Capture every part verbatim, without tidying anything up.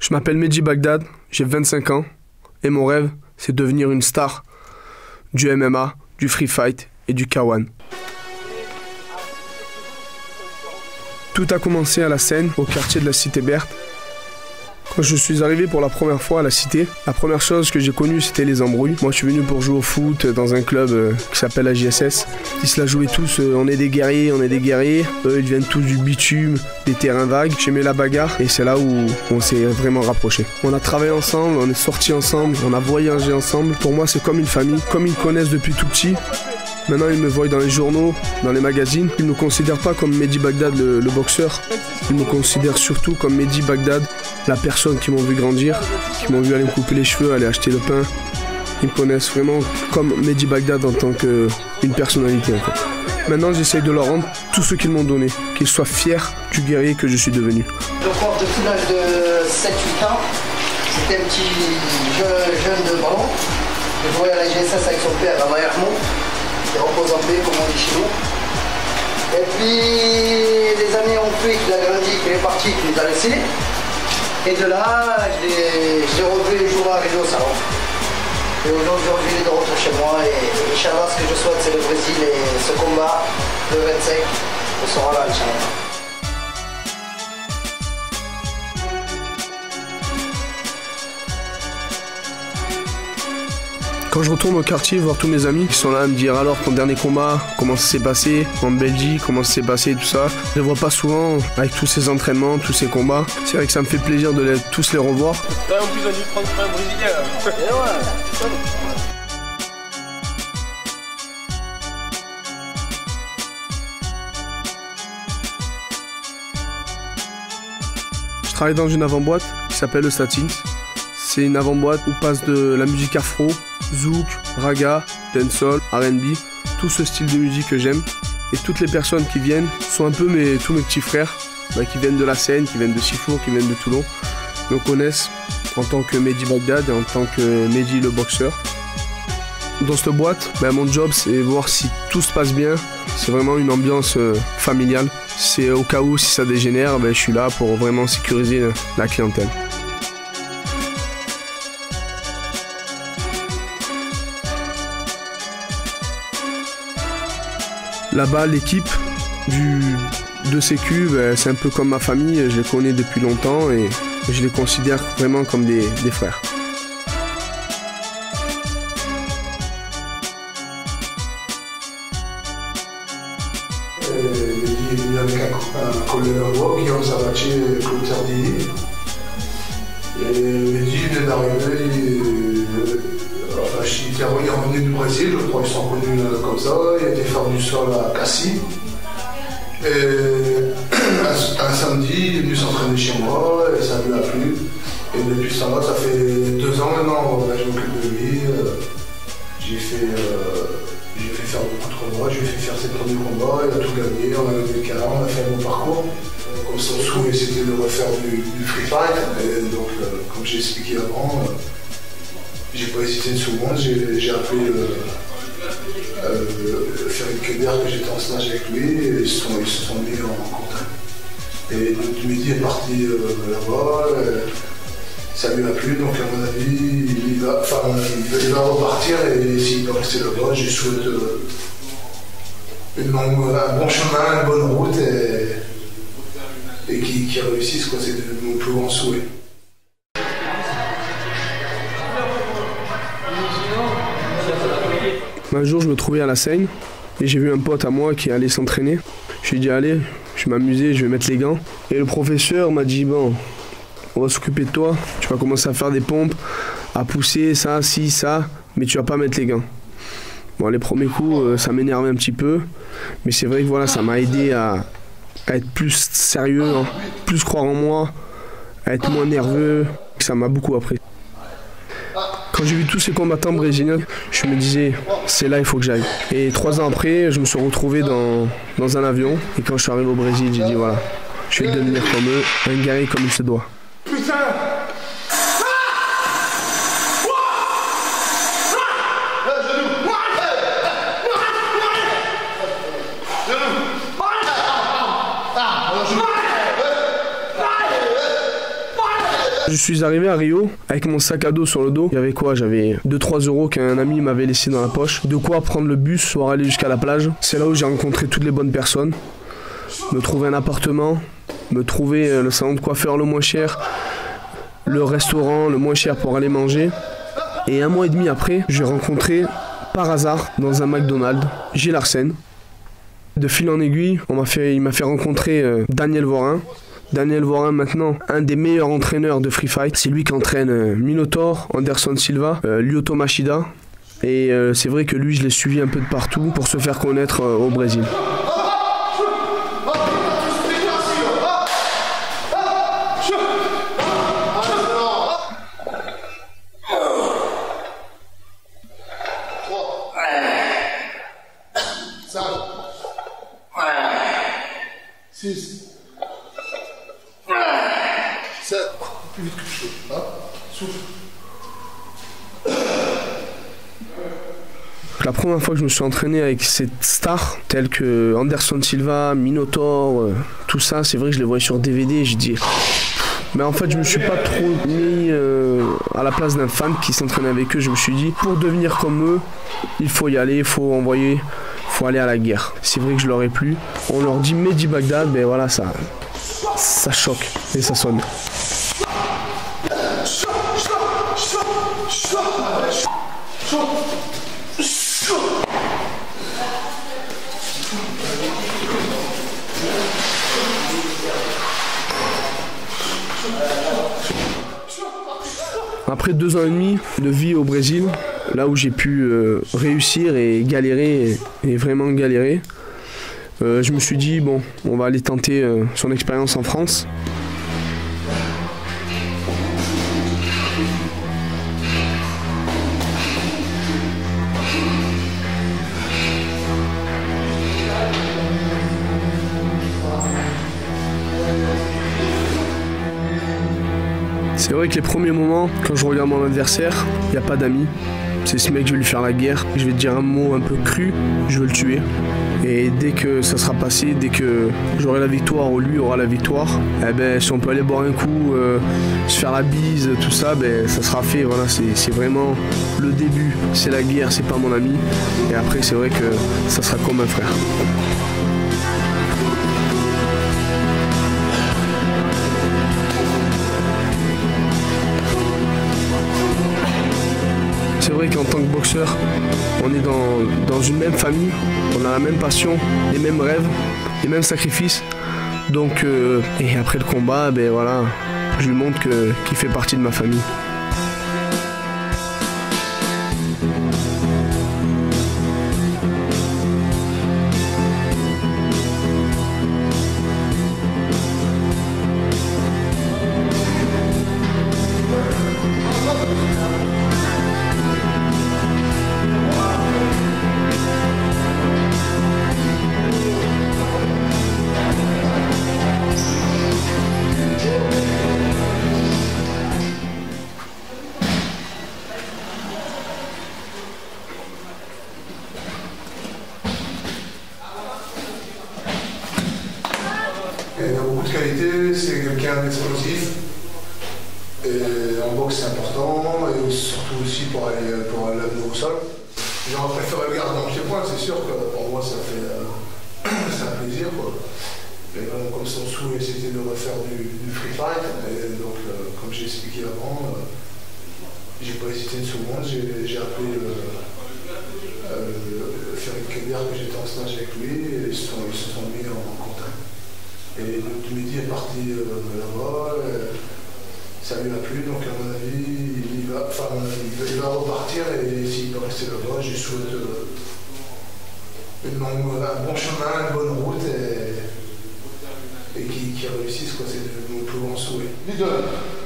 Je m'appelle Mehdi Bagdad, j'ai vingt-cinq ans et mon rêve, c'est devenir une star du M M A, du free fight et du K un. Tout a commencé à la Seine, au quartier de la Cité Berthe. Quand je suis arrivé pour la première fois à la Cité, la première chose que j'ai connue, c'était les embrouilles. Moi, je suis venu pour jouer au foot dans un club euh, qui s'appelle la J S S. Ils se la jouaient tous, euh, on est des guerriers, on est des guerriers. Eux, ils viennent tous du bitume, des terrains vagues. J'aimais la bagarre et c'est là où on s'est vraiment rapprochés. On a travaillé ensemble, on est sortis ensemble, on a voyagé ensemble. Pour moi, c'est comme une famille, comme ils me connaissent depuis tout petit. Maintenant, ils me voient dans les journaux, dans les magazines. Ils ne me considèrent pas comme Mehdi Bagdad, le, le boxeur. Ils me considèrent surtout comme Mehdi Bagdad, la personne qui m'ont vu grandir, qui m'ont vu aller me couper les cheveux, aller acheter le pain. Ils me connaissent vraiment comme Mehdi Bagdad en tant qu'une personnalité, en fait. Maintenant, j'essaye de leur rendre tout ce qu'ils m'ont donné, qu'ils soient fiers du guerrier que je suis devenu. Je crois que depuis l'âge de sept huit ans, c'était un petit jeune, jeune de ballon. Je jouais à la J S S avec son père à Bayermont. Il repose en paix, comme on dit chez nous. Et puis, les années ont fait qu'il a grandi, qu'il est parti, qu'il nous a laissés. Et de là, je l'ai revu les jours arriver au salon. Et aujourd'hui, il est de retour chez moi. Et Inch'Allah, ce que je souhaite, c'est le Brésil. Et ce combat, le vingt-cinq, on sera là, Inch'Allah. Quand je retourne au quartier voir tous mes amis qui sont là à me dire alors ton dernier combat, comment ça s'est passé en Belgique, comment ça s'est passé tout ça. Je les vois pas souvent avec tous ces entraînements, tous ces combats. C'est vrai que ça me fait plaisir de les, tous les revoir. Ouais, en plus on dit prendre un Brésilien. Et ouais. Je travaille dans une avant-boîte qui s'appelle le Statins. C'est une avant-boîte où passe de la musique afro, zouk, raga, dancehall, R and B, tout ce style de musique que j'aime. Et toutes les personnes qui viennent sont un peu mes, tous mes petits frères, bah, qui viennent de la Seine, qui viennent de Sifour, qui viennent de Toulon. Ils me connaissent en tant que Mehdi Bagdad et en tant que Mehdi le boxeur. Dans cette boîte, bah, mon job c'est voir si tout se passe bien. C'est vraiment une ambiance euh, familiale. C'est au cas où si ça dégénère, bah, je suis là pour vraiment sécuriser la clientèle. Là-bas, l'équipe du, de Sécu, ben, c'est un peu comme ma famille, je les connais depuis longtemps et je les considère vraiment comme des, des frères. Il est venu avec un collègue à moi, Guillaume Sabatier, Clotaire d'Ili. Et Mehdi venait d'arriver. Enfin, il est revenu du Brésil, je crois qu'ils sont connus comme ça. Il a été faire du sol à Cassis. Et un, un samedi, il est venu s'entraîner chez moi et ça lui a plu. Et depuis ce temps-là, ça fait deux ans maintenant, je m'occupe de lui. J'ai fait, euh, j'ai fait faire beaucoup de combats, j'ai fait faire ses premiers combats, il a tout gagné, on a levé le canard, on a fait un bon parcours. Comme son souhait, c'était de refaire du, du free fight. Et donc, euh, comme j'ai expliqué avant, euh, j'ai pas hésité une seconde, j'ai appelé euh, euh, Ferid Keber que j'étais en stage avec lui et ils se sont, ils se sont mis en contact. Et donc Mehdi est parti euh, là-bas, euh, ça lui a plu, donc à mon avis, il va, enfin, il va repartir et s'il va rester là-bas, je lui souhaite euh, une longue, un bon chemin, une bonne route et, et qu'il qu'il réussisse, quoi, c'est mon plus grand souhait. Un jour, je me trouvais à la Seine et j'ai vu un pote à moi qui allait s'entraîner. Je lui ai dit, allez, je vais m'amuser, je vais mettre les gants. Et le professeur m'a dit, bon, on va s'occuper de toi. Tu vas commencer à faire des pompes, à pousser, ça, ci, ça, mais tu vas pas mettre les gants. Bon, les premiers coups, ça m'énervait un petit peu, mais c'est vrai que voilà, ça m'a aidé à, à être plus sérieux, hein, plus croire en moi, à être moins nerveux. Ça m'a beaucoup appris. Quand j'ai vu tous ces combattants brésiliens, je me disais, c'est là, il faut que j'aille. Et trois ans après, je me suis retrouvé dans, dans un avion. Et quand je suis arrivé au Brésil, j'ai dit, voilà, je vais devenir comme eux, un guerrier comme il se doit. Putain! Je suis arrivé à Rio avec mon sac à dos sur le dos. Il y avait quoi? J'avais deux trois euros qu'un ami m'avait laissé dans la poche. De quoi prendre le bus pour aller jusqu'à la plage. C'est là où j'ai rencontré toutes les bonnes personnes. Me trouver un appartement, me trouver le salon de coiffeur le moins cher, le restaurant le moins cher pour aller manger. Et un mois et demi après, j'ai rencontré par hasard dans un McDonald's Gilles Arsène. De fil en aiguille, on m'a fait, il m'a fait rencontrer euh, Daniel Vorin. Daniel Vorin, maintenant, un des meilleurs entraîneurs de free fight. C'est lui qui entraîne euh, Minotaur, Anderson Silva, euh, Lyoto Machida. Et euh, c'est vrai que lui, je l'ai suivi un peu de partout pour se faire connaître euh, au Brésil. six, sept, plus vite que je peux, hein, souffle. La première fois que je me suis entraîné avec ces stars, tels que Anderson Silva, Minotaur, euh, tout ça, c'est vrai que je les voyais sur D V D et je dis... Mais en fait, je me suis pas trop mis euh, à la place d'un fan qui s'entraînait avec eux. Je me suis dit, pour devenir comme eux, il faut y aller, il faut envoyer... faut aller à la guerre. C'est vrai que je leur ai plu. On leur dit Mehdi Bagdad, ben voilà, ça, ça choque et ça sonne. Après deux ans et demi de vie au Brésil, là où j'ai pu euh, réussir et galérer, et, et vraiment galérer, euh, je me suis dit, bon, on va aller tenter euh, son expérience en France. C'est vrai que les premiers moments, quand je regarde mon adversaire, il n'y a pas d'amis. C'est ce mec, je vais lui faire la guerre. Je vais te dire un mot un peu cru, je veux le tuer. Et dès que ça sera passé, dès que j'aurai la victoire ou lui aura la victoire, eh ben, si on peut aller boire un coup, euh, se faire la bise, tout ça, ben, ça sera fait. Voilà, c'est vraiment le début. C'est la guerre, c'est pas mon ami. Et après, c'est vrai que ça sera comme un frère. C'est vrai qu'en tant que boxeur, on est dans, dans une même famille, on a la même passion, les mêmes rêves, les mêmes sacrifices. Donc, euh, et après le combat, ben voilà, je lui montre que, qu'il fait partie de ma famille. Il a beaucoup de qualités, c'est quelqu'un d'explosif. Et en boxe, c'est important, et surtout aussi pour aller pour l'amener au sol. J'aurais préféré le garder dans pied point, c'est sûr que pour moi, ça fait euh, c'est un plaisir. Quoi. Et euh, comme son souhait, c'était de refaire du, du free fight. Et donc, euh, comme j'ai expliqué avant, euh, j'ai pas hésité une seconde, j'ai appelé le, euh, Ferit Keber, que j'étais en stage avec lui, et ils se sont, ils se sont mis en contact. Et le midi est parti euh, là-bas, euh, ça lui a plu, donc à mon avis, il va, enfin, il va, il va repartir, et s'il peut rester là-bas, je souhaite euh, une longue, un bon chemin, une bonne route, et, et qu'il qu'il réussisse, quoi, c'est mon plus grand souhait. Middle.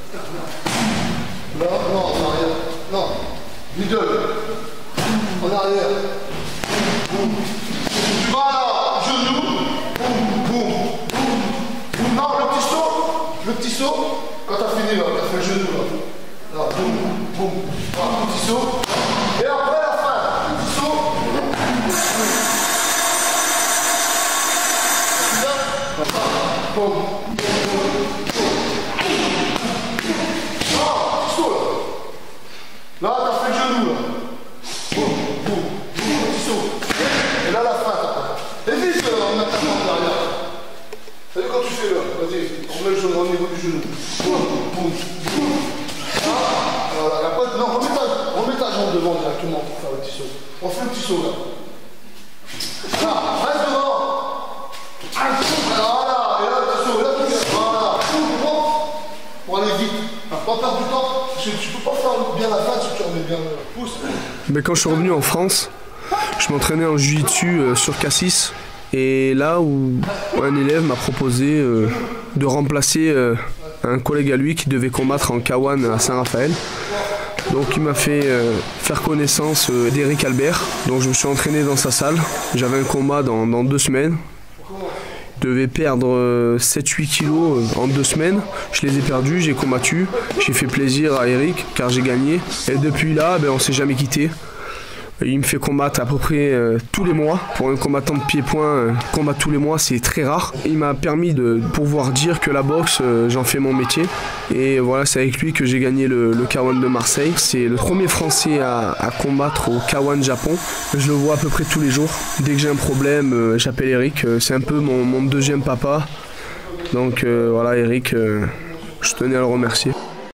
Non, non, en arrière. Non. Middle. En arrière. Boum. Voilà, genou. Boum, boum. Non, le petit saut, le petit saut, quand t'as fini là, t'as fait le genou là. Là, boum, boum, voilà, petit saut. Et après la fin, petit saut. Boum, boum, boum. non, remets ta, remets ta jambe devant directement pour faire le petit saut. On fait le petit saut là. Là, reste devant. Un saut, voilà. Et là, le petit saut, là, tu fais. Voilà. Saut devant pour aller vite. Pas perdre du temps. Parce que tu peux pas faire bien la fin si tu remets bien le pouce. Mais quand je suis revenu en France, je m'entraînais en jiu-jitsu euh, sur Cassis. Et là où un élève m'a proposé euh, de remplacer euh, un collègue à lui qui devait combattre en K un à Saint-Raphaël. Donc il m'a fait euh, faire connaissance euh, d'Eric Albert. Donc je me suis entraîné dans sa salle. J'avais un combat dans, dans deux semaines. Je devais perdre euh, sept huit kilos euh, en deux semaines. Je les ai perdus, j'ai combattu. J'ai fait plaisir à Eric car j'ai gagné. Et depuis là, ben, on s'est jamais quitté. Il me fait combattre à peu près euh, tous les mois. Pour un combattant de pied-point, euh, combattre tous les mois, c'est très rare. Il m'a permis de pouvoir dire que la boxe, euh, j'en fais mon métier. Et voilà, c'est avec lui que j'ai gagné le, le K un de Marseille. C'est le premier Français à, à combattre au K un Japon. Je le vois à peu près tous les jours. Dès que j'ai un problème, euh, j'appelle Eric. Euh, c'est un peu mon, mon deuxième papa. Donc euh, voilà, Eric, euh, je tenais à le remercier.